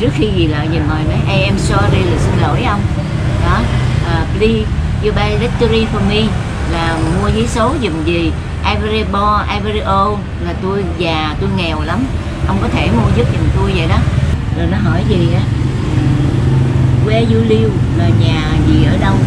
trước khi gì là gì mời nói hey, em sorry là xin lỗi ông đó, please you buy lottery for me là mua giấy số giùm gì, every ball every o là tôi già tôi nghèo lắm, ông có thể mua giúp giùm tôi vậy đó. Rồi nó hỏi gì á, where you live là nhà gì ở đâu,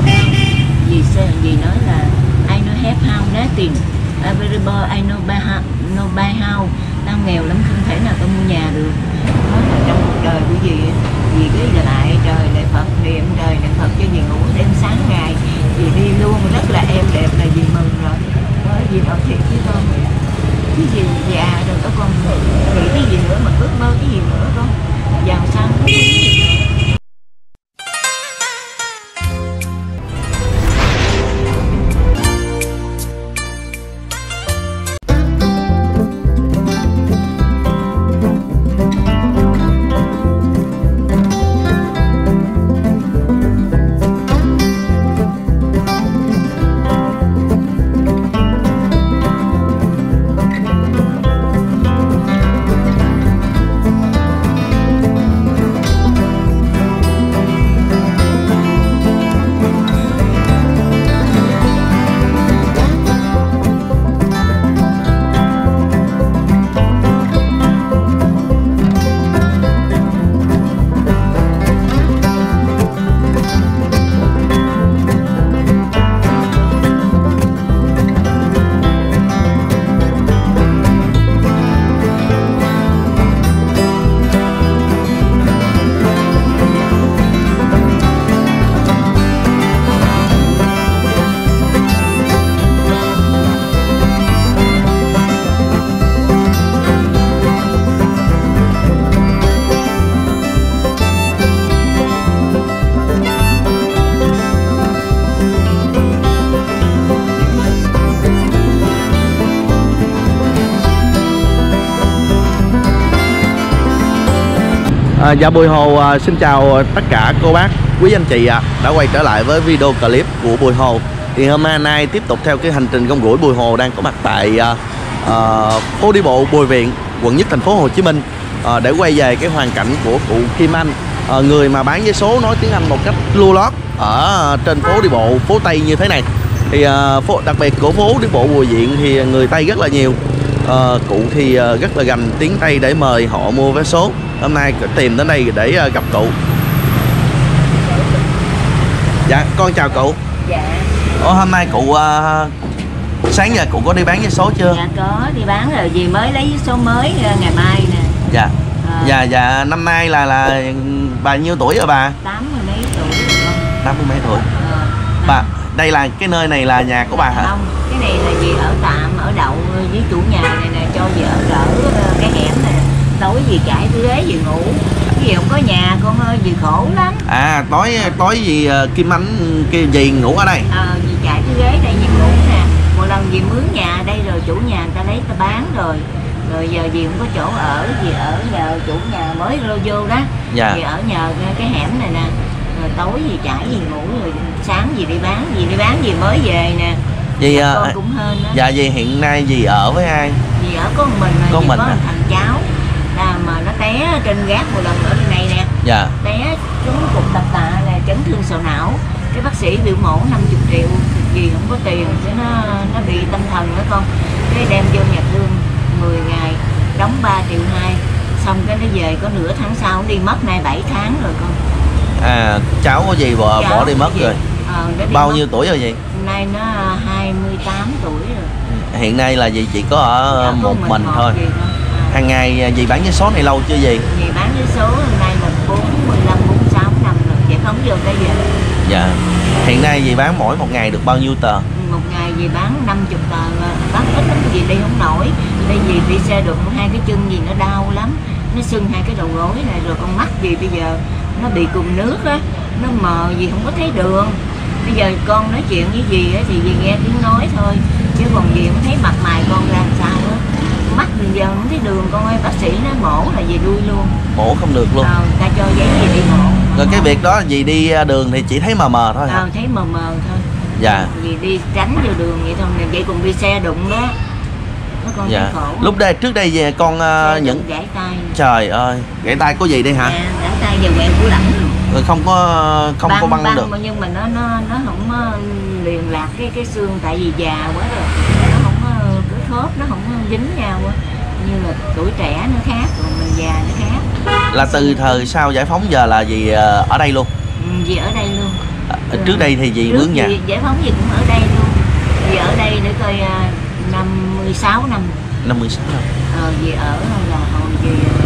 gì nói là I know have house nothing, every ball I know buy house, tao nghèo lắm không thể nào tao mua nhà được. Nói là trong cuộc đời của dì cái là lại trời lại Phật, niệm trời niệm Phật cho dì ngủ đêm sáng ngày, dì đi luôn rất là êm đẹp là dì mừng rồi. Nói dì nói thiệt với con cái gì già rồi đó con, nghĩ cái gì nữa mà ước mơ cái gì nữa con, giàu sang không có gì nữa. Dạ Bùi Hồ xin chào tất cả cô bác, quý anh chị đã quay trở lại với video clip của Bùi Hồ. Thì hôm nay tiếp tục theo cái hành trình rong ruổi, Bùi Hồ đang có mặt tại phố đi bộ Bùi Viện, quận Nhất, thành phố Hồ Chí Minh để quay về cái hoàn cảnh của cụ Kim Anh, người mà bán vé số nói tiếng Anh một cách lưu loát ở trên phố đi bộ phố Tây như thế này. Thì đặc biệt của phố đi bộ Bùi Viện thì người Tây rất là nhiều. Cụ thì rất là gành tiếng Tây để mời họ mua vé số. Hôm nay tìm đến đây để gặp cụ. Dạ con chào cụ. Dạ. Hôm nay cụ sáng giờ cụ có đi bán vé số chưa? Dạ có đi bán rồi, dì mới lấy vé số mới ngày mai nè. Dạ. Dạ năm nay là bà nhiêu tuổi rồi bà? 80 mấy tuổi rồi. 80 mấy tuổi. Bà đây là cái nơi này là nhà của bà hả? Không, cái này là dì ở tạm ở đậu với chủ nhà này nè, cho dì ở cái hẻm này. Tối gì trải ghế gì ngủ, dì không có nhà con ơi, dì khổ lắm. Tối gì Kim Anh kia dì ngủ ở đây? Dì trải cái ghế đây dì ngủ nè. Một lần dì mướn nhà đây rồi chủ nhà người ta lấy ta bán rồi giờ dì không có chỗ ở, dì ở nhờ chủ nhà mới vô đó. Dạ. Dì ở nhờ cái hẻm này nè. Rồi tối dì trải dì ngủ, rồi sáng dì đi bán dì mới về nè. Dì con cũng hên đó. Dạ dì hiện nay dì ở với ai? Dì ở có một mình mà, có dì mình có thằng cháu mà nó té trên gác một lần ở bên này nè. Dạ. Té trúng cục tập tạ là chấn thương sọ não, cái bác sĩ biểu mổ 50 triệu, gì không có tiền, cái nó bị tâm thần đó con, cái đem vô nhà thương 10 ngày đóng 3,2 triệu, xong cái nó về có nửa tháng sau đi mất, nay 7 tháng rồi con. Cháu có gì bỏ đi mất rồi? Bao nhiêu tuổi rồi vậy? Nay nó 28 tuổi rồi. Hiện nay là gì chỉ có ở một mình thôi. Hàng ngày dì bán vé số này lâu chưa gì? Dì bán vé số hôm nay là 45, 46 năm rồi, chị không vô tới giờ. Dạ. Hiện nay dì bán mỗi một ngày được bao nhiêu tờ? Một ngày dì bán 50 tờ, bán ít lắm, dì đi không nổi. Đây dì đi xe được hai cái chân gì nó đau lắm, nó sưng hai cái đầu gối này, rồi con mắt dì bây giờ nó bị cùn nước á, nó mờ, dì không có thấy đường. Bây giờ con nói chuyện với dì á thì dì nghe tiếng nói thôi, chứ còn dì không thấy mặt mày con ra làm sao á. Mắt bây giờ không thấy đường con ơi, bác sĩ nó mổ là dì đuôi luôn. Mổ không được luôn. Ta cho giấy gì đi mổ. Rồi cái việc đó dì đi đường thì chỉ thấy mờ mờ thôi hả? Thấy mờ mờ thôi. Dạ. Dì đi tránh vô đường vậy thôi, vậy còn đi xe đụng đó. nó con Dạ. thấy khổ. Lúc đây trước đây về con những gãy tay. trời ơi, gãy tay có gì đây hả? À, gãy tay giờ quẹo của lẳng luôn. Rồi không có băng được. Nhưng mà nó không liền lạc cái xương, tại vì già quá rồi, nó không cái khớp nó không dính nhau á. Như là tuổi trẻ nó khác, còn mình già nó khác. Là từ thời sau giải phóng giờ là gì ở đây luôn? Gì ở đây luôn. Trước đây thì gì mướn nhà? Giải phóng gì cũng ở đây luôn. Vì ở đây để coi 56 năm. 56 năm. Vì ở là hồi gì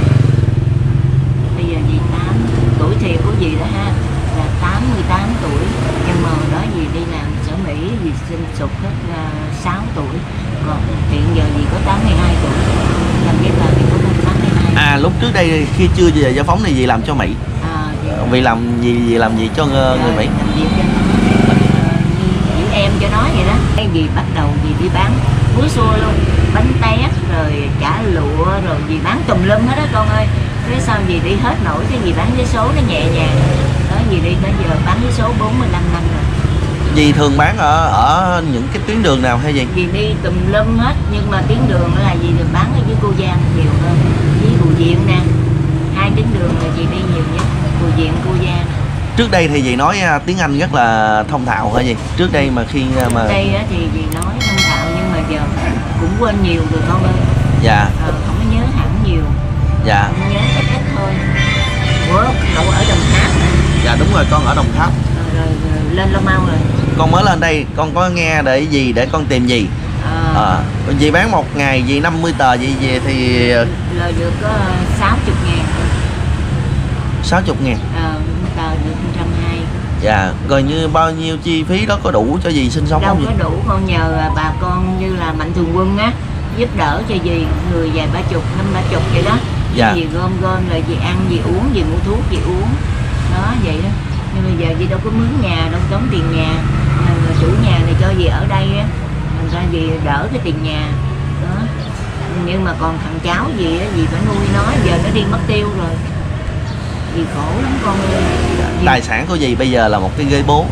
bây giờ gì 8 tuổi thiệt của gì đó ha, là 88 tuổi, nhưng mà hồi đó gì đi làm sở Mỹ gì sinh sụt hết là 6 tuổi, còn hiện giờ gì có 82 tuổi, làm giấy tờ thì có 82. Lúc trước đây khi chưa về giải phóng này gì làm cho Mỹ? Vì làm gì cho người Mỹ? Làm việc cho những em cho nó vậy đó. Cái gì bắt đầu gì đi bán muối xua luôn, bánh tét rồi chả lụa rồi gì bán tùm lum hết đó con ơi. Cái sao gì đi hết nổi, cái gì bán vé số nó nhẹ nhàng đó, gì đi tới giờ bán vé số 45 năm rồi. Dì thường bán ở những cái tuyến đường nào hay gì? Dì đi tùm lum hết, nhưng mà tuyến đường là gì được bán ở dưới Cô Giang nhiều hơn, với Bùi Viện nè, hai tuyến đường là dì đi nhiều nhất, Bùi Viện, Cô Giang. Trước đây thì dì nói tiếng Anh rất là thông thạo hả gì? Trước đây mà khi mà Trước đây thì dì nói thông thạo, nhưng mà giờ cũng quên nhiều rồi con ơi. Dạ. Không có nhớ hẳn nhiều. Dạ. Không nhớ ít thôi. Ủa, cậu ở Đồng Tháp hả? Dạ đúng rồi, con ở Đồng Tháp. Rồi lên Long Mau rồi. Con mới lên đây, con có nghe để con tìm gì. Dì bán một ngày dì 50 tờ vậy về thì lời được có 60.000. 60.000. Tờ được 120. Dạ, rồi như bao nhiêu chi phí đó có đủ cho dì sinh sống đâu không? Đâu có đủ, con nhờ bà con như là Mạnh Thường Quân á giúp đỡ cho dì, người vài 30, 50 vậy đó. Dạ. Dì gom rồi dì ăn, dì uống, dì mua thuốc, dì uống. Đó vậy đó. Nhưng bây giờ dì đâu có mướn nhà, đâu tốn tiền nhà. Người chủ nhà này cho dì ở đây á, thành ra dì đỡ cái tiền nhà. Đó. Nhưng mà còn thằng cháu gì á, dì phải nuôi nó, giờ nó đi mất tiêu rồi. Dì khổ lắm con ơi. Tài sản của dì bây giờ là một cái ghế bố.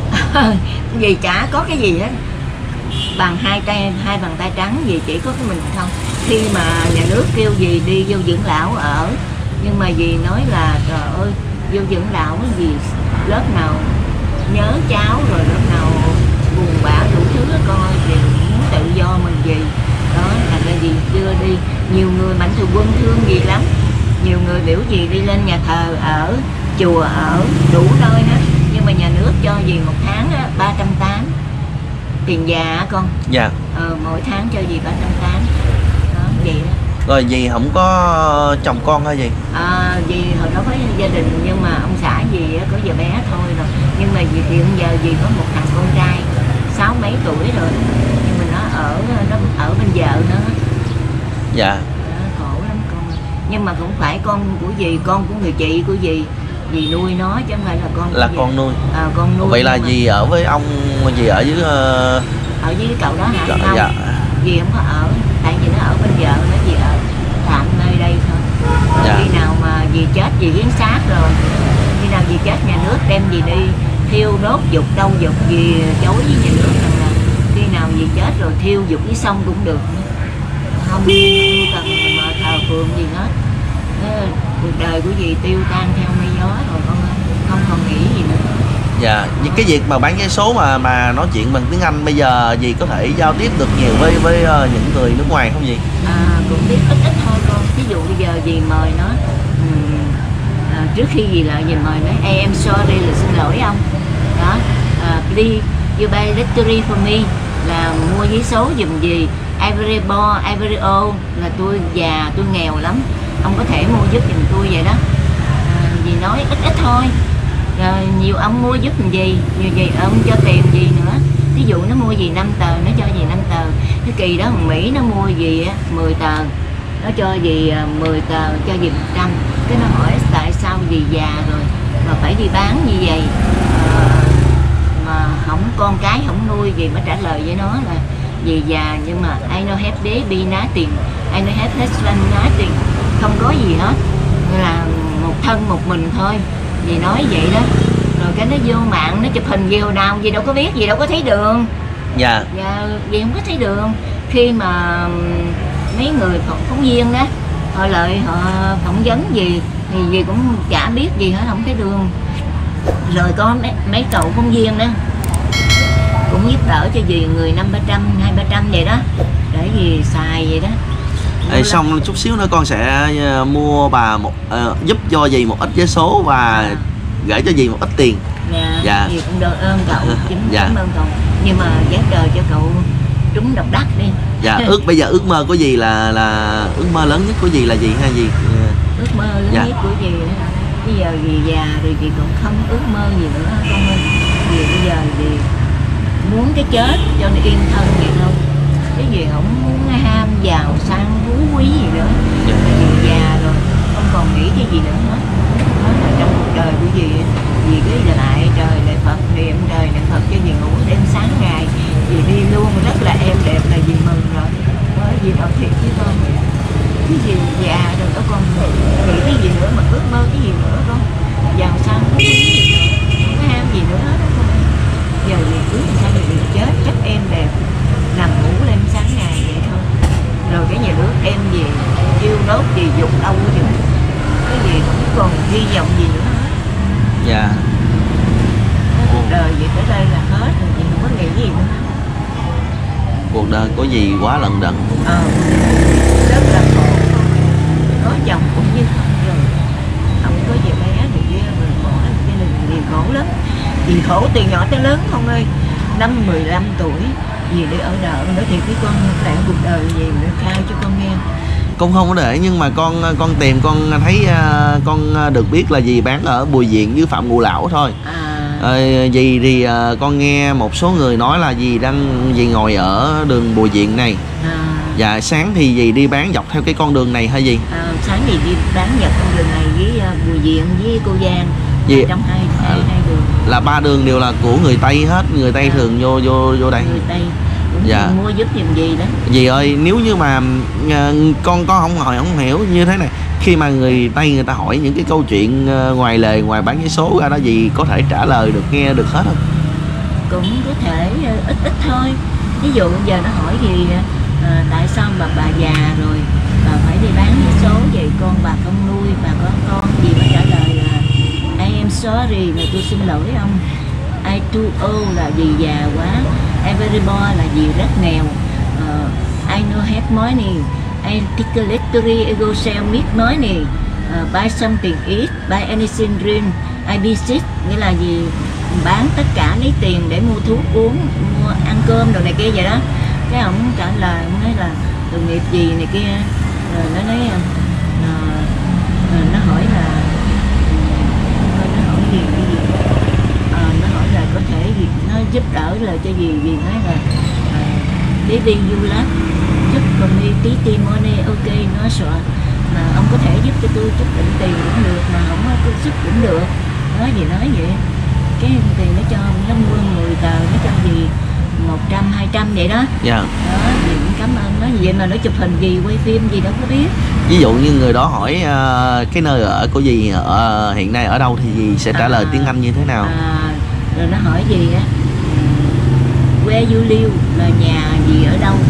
Dì chả có cái gì hết, bằng hai bàn tay trắng, dì chỉ có cái mình không. Khi mà nhà nước kêu dì đi vô dưỡng lão ở, nhưng mà dì nói là trời ơi, vô dưỡng lão gì lớp nào nhớ cháu, rồi lớp nào buồn bã đủ thứ đó con ơi, dì muốn tự do mình gì đó, thành ra dì chưa đi. Nhiều người Mạnh Thường Quân thương dì lắm, nhiều người biểu dì đi lên nhà thờ ở, chùa ở, đủ nơi hết, nhưng mà nhà nước cho dì một tháng 380 tiền già con. Dạ. Mỗi tháng cho dì 380 đó, vậy đó. Rồi dì không có chồng con hay gì? Dì hồi đó có gia đình, nhưng mà ông xã dì có giờ bé thôi rồi, nhưng mà dì hiện giờ dì có một thằng con trai 60 mấy tuổi rồi, nhưng mà nó ở bên vợ nó. Dạ. Khổ lắm con, nhưng mà cũng phải con của dì, con của người chị của dì nuôi nó chứ không phải là con. Là con nuôi. Con nuôi. Vậy là dì ở với ông, dì ở dưới ở với cậu đó hả? Không. Dạ. Dì không có ở, tại vì nó ở bên vợ nó, dì ở tạm nơi đây thôi. Dạ. Khi nào mà dì chết, dì hiến xác rồi, khi nào dì chết nhà nước đem dì đi thiêu đốt dục đâu dục, dì chối với nhà nước rằng là khi nào dì chết rồi thiêu dục với sông cũng được, không cần mà thờ phượng gì hết. Cuộc đời của dì tiêu tan theo mây gió rồi con ơi, không còn nghĩ gì nữa. Dạ, những cái việc mà bán vé số mà nói chuyện bằng tiếng Anh bây giờ dì có thể giao tiếp được nhiều với những người nước ngoài không dì? Cũng biết ít thôi con. Ví dụ bây giờ dì mời nó, trước khi dì lại dì mời nó em sorry là xin lỗi ông đó, please you buy lottery for me, là mua vé số giùm dì, every ball every o, là tôi già tôi nghèo lắm, ông có thể mua giúp giùm tôi vậy đó. Dì nói ít thôi, rồi nhiều ông mua giúp gì, nhiều gì ông cho tiền gì nữa. Ví dụ nó mua gì 5 tờ, nó cho gì 5 tờ. Cái kỳ đó Mỹ nó mua gì 10 tờ, nó cho gì 10 tờ, cho gì 100. Cái nó hỏi tại sao gì già rồi mà phải đi bán như vậy, mà không con cái không nuôi gì. Mới trả lời với nó là vì già, nhưng mà ai nó hép đế bi ná tiền, ai nó hép hết xanh ná tiền, không có gì hết, là một thân một mình thôi. Dì nói vậy đó, rồi cái nó vô mạng nó chụp hình gì hồi nào dì đâu có biết, dì đâu có thấy đường. Dạ. Dì không có thấy đường. Khi mà mấy người phóng viên đó, họ lại họ phỏng vấn gì thì dì cũng chả biết gì hết, không thấy đường. Rồi có mấy cậu phóng viên đó cũng giúp đỡ cho dì người 500-300, 200-300 vậy đó, để dì xài vậy đó. Xong chút xíu nữa con sẽ mua bà giúp cho dì một ít vé số và gửi cho dì một ít tiền. Dạ. Dì cũng đền ơn cậu, chính cảm ơn cậu. Nhưng mà giá trời cho cậu trúng độc đắc đi. Dạ. Bây giờ ước mơ của dì là ước mơ lớn nhất của dì là gì ha dì? Ước mơ lớn nhất của dì đó, bây giờ dì già rồi dì còn không ước mơ gì nữa con ơi. Dì bây giờ dì muốn cái chết cho nó yên thân vậy thôi, cái gì không muốn ham giàu sang phú quý gì nữa. Dì già rồi không còn nghĩ cái gì nữa hết. Nói là trong cuộc đời của dì cứ lại trời lại Phật, niệm trời niệm Phật cho dì ngủ đêm sáng ngày. Dì đi luôn rất là êm đẹp là dì mừng rồi. Bởi dì nói thiệt với con vậy. Cái gì già rồi đó con nghĩ cái gì nữa mà ước mơ cái gì nữa con. Giàu sang phú quý gì nữa, không có ham gì nữa hết đó con. Giờ dì cứ sao dì chết rất êm đẹp, nằm ngủ lên sáng ngày vậy thôi. Rồi cái nhà nước em gì yêu đốt gì dục đâu có được, cái gì không còn hy vọng gì nữa hết. Dạ. Cuộc đời vậy tới đây là hết rồi, chị không có nghĩ gì nữa. Cuộc đời của dì quá lận đận. Rất là khổ. Có chồng cũng như không rồi, không có gì bé thì kia rồi bỏ gia đình thì khổ lắm. Dì khổ từ nhỏ tới lớn không ơi. Năm 15 tuổi dì để ở đợ nữa thì cái con lại cuộc đời gì nữa khai cho con nghe. Con không có để, nhưng mà con tìm con thấy con được biết là dì bán ở Bùi Viện với Phạm Ngũ Lão thôi. Dì thì con nghe một số người nói là dì ngồi ở đường Bùi Viện này. Dạ, sáng thì dì đi bán dọc theo cái con đường này hả dì? Sáng thì đi bán dọc con đường này với Bùi Viện với Cô Giang. Trong hai đường là 3 đường đều là của người Tây hết, người Tây thường vô đây. Người Tây cũng dạ. Mua giúp giùm dì đó. Dì ơi, nếu như mà con không hiểu như thế này, khi mà người Tây người ta hỏi những cái câu chuyện ngoài lề, ngoài bán vé số ra đó, dì có thể trả lời được, nghe được hết không? Cũng có thể ít thôi. Ví dụ giờ nó hỏi gì tại sao bà già rồi bà phải đi bán vé số vậy, con bà không nuôi, bà có con gì mới trả lời là I am sorry, là tôi xin lỗi ông. I too old là vì già quá. Everybody là vì rất nghèo. I no have money. I take a lottery, I go sell make money. Buy something eat, buy anything drink. I be sick, nghĩa là gì bán tất cả lấy tiền để mua thuốc uống, mua ăn cơm đồ này kia vậy đó. Cái ông trả lời, ông nói là tội nghiệp gì này kia. Rồi nó nói nó hỏi là nó hỏi là có thể gì nó giúp đỡ là cho gì nói là để đi du lịch giúp còn đi tí money, ok, nó sợ mà ông có thể giúp cho tôi chút đỉnh tiền cũng được, mà không có giúp cũng được. Nói gì nói vậy, cái tiền nó cho nó mua 10 tờ, nó cho gì 100-200 vậy đó. Dạ. Đó, gì cũng cảm ơn nó vậy mà nó chụp hình gì, quay phim gì đâu có biết. Ví dụ như người đó hỏi cái nơi ở của dì hiện nay ở đâu thì dì sẽ trả lời tiếng Anh như thế nào? Rồi nó hỏi gì á, where you live là nhà gì ở đâu?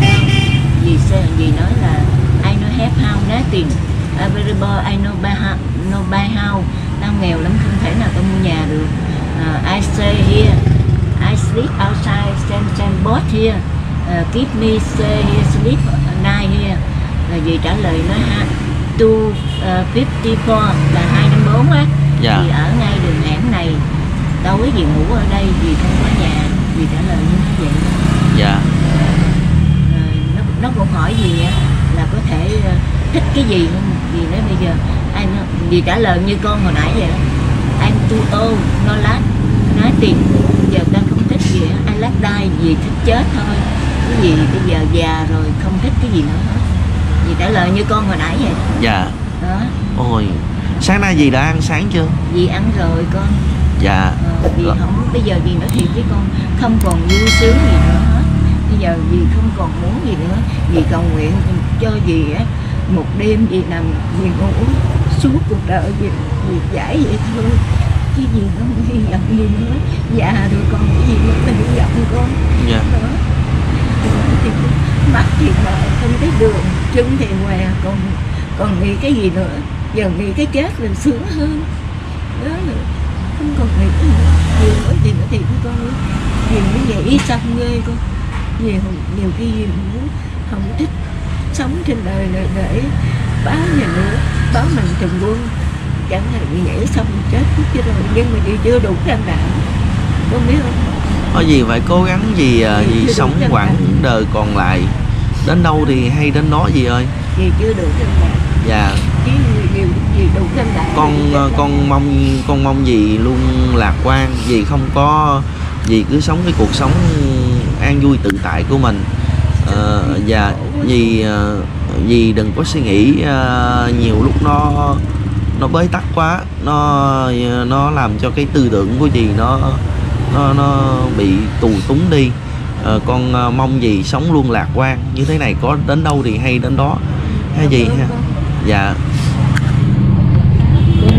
Dì nói là I no have house nothing. Available I no buy house. Tao nghèo lắm, không thể nào tao mua nhà được. I stay here. I sleep outside, stand boat here. Keep me stay here, sleep night here. Là dì trả lời nó 254 là 254 á. Dạ. Dì ở ngay đường hẻm này, tối dì ngủ ở đây, dì không có nhà. Dì trả lời như thế vậy. Dạ. Nó cũng hỏi gì là có thể thích cái gì không? Dì nói bây giờ dì trả lời như con hồi nãy vậy đó. I'm too old, no last. Nói tiền giờ ta không thích gì, I last die, dì thích chết thôi. Cái gì bây giờ già rồi không thích cái gì nữa hết. Dì trả lời như con hồi nãy vậy. Dạ. Đó. Ôi, sáng nay dì đã ăn sáng chưa? Dì ăn rồi con. Dạ. Dì không, bây giờ dì nói thiệt với con, không còn vui sướng gì nữa hết. Bây giờ dì không còn muốn gì nữa. Dì cầu nguyện cho dì á, một đêm dì nằm dì ngủ suốt cuộc đời dì giải vậy thôi, chứ dì không hy vọng gì nữa. Già rồi còn cái gì nữa, mình hy vọng con. Dạ. Đó. thì mắt thì mờ không thấy đường, chân thì què, còn nghĩ cái gì nữa, giờ nghĩ cái chết là sướng hơn đó, là không còn nghĩ cái nữa. Nhiều nói gì nữa thì con nhiều như vậy xong ghê con, nhiều cái gì muốn không thích sống trên đời này để báo nhà nước, báo mình từng quân, chẳng hạn như nhảy xong chết chứ rồi, nhưng mà chị chưa đủ can đảm, con biết không? Có gì phải cố gắng gì sống quãng đời còn lại, đến đâu thì hay đến đó gì ơi. Chị chưa đủ can đảm. Dạ. Chứ gì đủ can đảm. Con mong gì luôn lạc quan, gì không có gì cứ sống cái cuộc sống an vui tự tại của mình. Và gì đừng có suy nghĩ nhiều lúc nó bế tắc quá, nó làm cho cái tư tưởng của dì nó bị tù túng đi. Con mong gì sống luôn lạc quan như thế này, có đến đâu thì hay đến đó ha dì ha. Dạ.